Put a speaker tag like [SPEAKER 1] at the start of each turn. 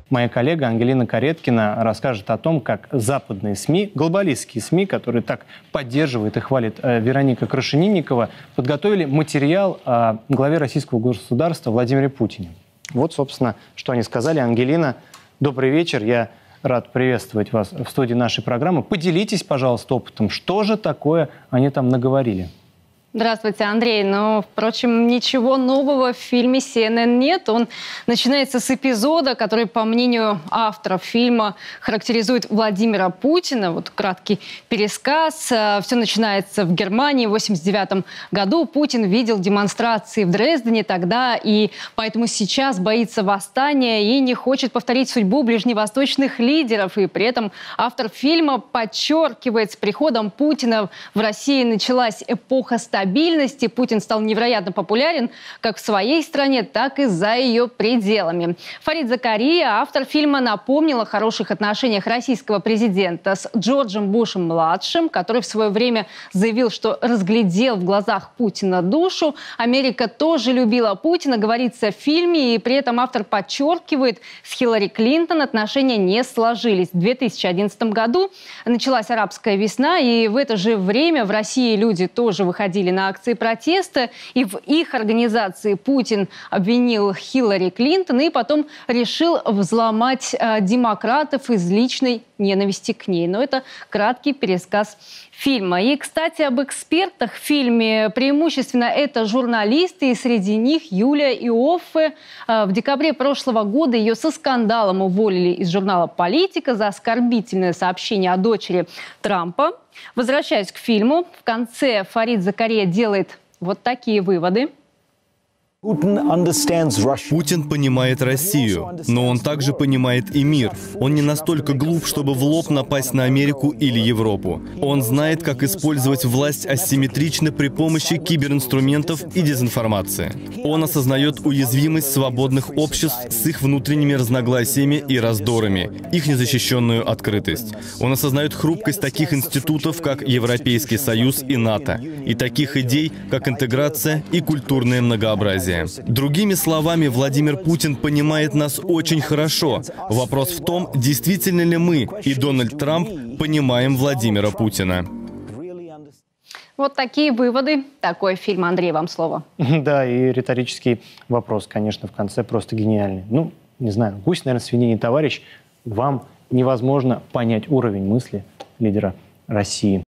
[SPEAKER 1] Моя коллега Ангелина Кареткина расскажет о том, как западные СМИ, глобалистские СМИ, которые так поддерживает и хвалит Вероника Крашенинникова, подготовили материал о главе российского государства Владимире Путине. Вот, собственно, что они сказали. Ангелина, добрый вечер. Я рад приветствовать вас в студии нашей программы. Поделитесь, пожалуйста, опытом. Что же такое они там наговорили?
[SPEAKER 2] Здравствуйте, Андрей. Но, впрочем, ничего нового в фильме CNN нет. Он начинается с эпизода, который, по мнению авторов фильма, характеризует Владимира Путина. Вот краткий пересказ. Все начинается в Германии в 1989 году. Путин видел демонстрации в Дрездене тогда, и поэтому сейчас боится восстания и не хочет повторить судьбу ближневосточных лидеров. И при этом автор фильма подчеркивает, с приходом Путина в России началась эпоха стабильности. Путин стал невероятно популярен как в своей стране, так и за ее пределами. Фарид Закария, автор фильма, напомнил о хороших отношениях российского президента с Джорджем Бушем-младшим, который в свое время заявил, что разглядел в глазах Путина душу. Америка тоже любила Путина, говорится в фильме, и при этом автор подчеркивает, с Хиллари Клинтон отношения не сложились. В 2011 году началась арабская весна, и в это же время в России люди тоже выходили на акции протеста, и в их организации Путин обвинил Хиллари Клинтон и потом решил взломать демократов из личной ненависти к ней. Но это краткий пересказ фильма. И, кстати, об экспертах в фильме. Преимущественно это журналисты, и среди них Юлия Иоффе. В декабре прошлого года ее со скандалом уволили из журнала «Политика» за оскорбительное сообщение о дочери Трампа. Возвращаясь к фильму, в конце Фарид Закария делает вот такие выводы.
[SPEAKER 3] Путин понимает Россию, но он также понимает и мир. Он не настолько глуп, чтобы в лоб напасть на Америку или Европу. Он знает, как использовать власть асимметрично при помощи киберинструментов и дезинформации. Он осознает уязвимость свободных обществ с их внутренними разногласиями и раздорами, их незащищенную открытость. Он осознает хрупкость таких институтов, как Европейский Союз и НАТО, и таких идей, как интеграция и культурное многообразие. Другими словами, Владимир Путин понимает нас очень хорошо. Вопрос в том, действительно ли мы и Дональд Трамп понимаем Владимира Путина.
[SPEAKER 2] Вот такие выводы. Такой фильм. Андрей, вам слово.
[SPEAKER 1] Да, и риторический вопрос, конечно, в конце просто гениальный. Ну, не знаю, гусь, наверное, свиней не товарищ. Вам невозможно понять уровень мысли лидера России.